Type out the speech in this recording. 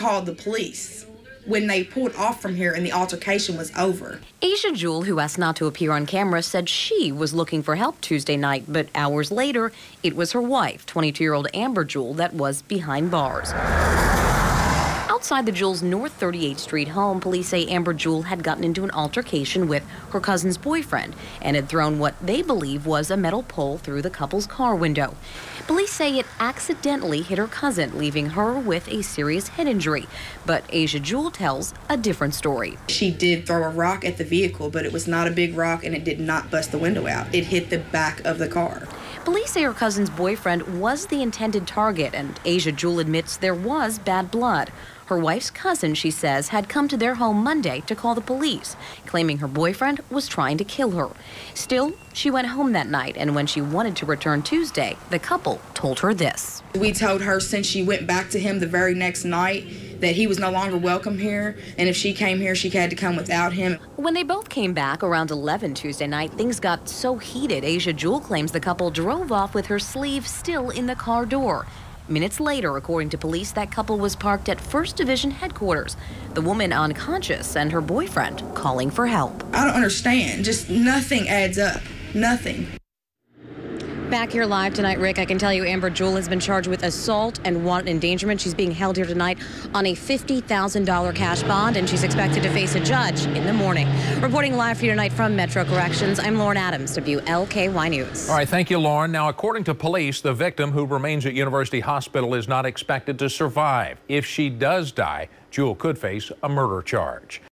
called the police when they pulled off from here and the altercation was over. Asia Jewell, who asked not to appear on camera, said she was looking for help Tuesday night, but hours later, it was her wife, 22-year-old Amber Jewell, that was behind bars. Outside the Jewells' North 38th Street home, police say Amber Jewell had gotten into an altercation with her cousin's boyfriend and had thrown what they believe was a metal pole through the couple's car window. Police say it accidentally hit her cousin, leaving her with a serious head injury. But Asia Jewell tells a different story. She did throw a rock at the vehicle, but it was not a big rock and it did not bust the window out. It hit the back of the car. Police say her cousin's boyfriend was the intended target, and Asia Jewell admits there was bad blood. Her wife's cousin, she says, had come to their home Monday to call the police, claiming her boyfriend was trying to kill her. Still, she went home that night, and when she wanted to return Tuesday, the couple told her this. We told her since she went back to him the very next night that he was no longer welcome here, and if she came here, she had to come without him. When they both came back around 11 Tuesday night, things got so heated, Asia Jewell claims the couple drove off with her sleeve still in the car door. Minutes later, according to police, that couple was parked at 1st Division headquarters, the woman unconscious and her boyfriend calling for help. I don't understand. Just nothing adds up. Nothing. Back here live tonight, Rick, I can tell you Amber Jewell has been charged with assault and wanted endangerment. She's being held here tonight on a $50,000 cash bond, and she's expected to face a judge in the morning. Reporting live for you tonight from Metro Corrections, I'm Lauren Adams, WLKY News. All right, thank you, Lauren. Now, according to police, the victim, who remains at University Hospital, is not expected to survive. If she does die, Jewell could face a murder charge.